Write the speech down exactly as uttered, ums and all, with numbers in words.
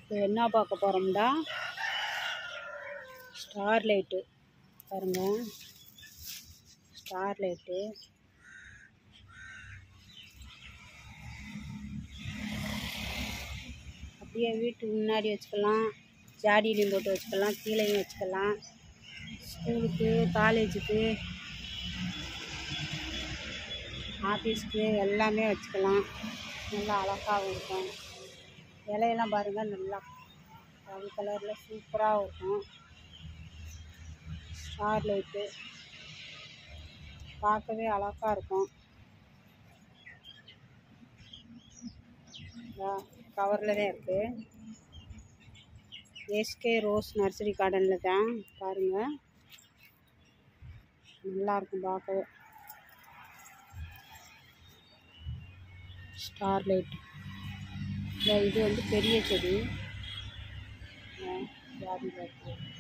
இப்போ என்ன பார்க்க போகிறோம்டா, ஸ்டார்லைட்டு பாருங்க. ஸ்டார்லைட்டு அப்படியே வீட்டுக்கு முன்னாடி வச்சுக்கலாம், ஜாடியிலையும் போட்டு வச்சுக்கலாம், கீழேயும் வச்சுக்கலாம். ஸ்கூலுக்கு, காலேஜுக்கு, ஆஃபீஸ்க்கு எல்லாமே வச்சுக்கலாம். நல்லா அழகாகவும் இருக்கும். இலையெல்லாம் பாருங்கள், நல்லா பல கலரில் சூப்பராக இருக்கும். ஸ்டார்லைட்டு பார்க்கவே அழகாக இருக்கும். கவரில் தான் இருக்குது. எஸ்கே ரோஸ் நர்சரி கார்டனில் தான் பாருங்கள், நல்லாயிருக்கும் பார்க்கவே. ஸ்டார்லைட் இது வந்து பெரிய செடி. ஜாதி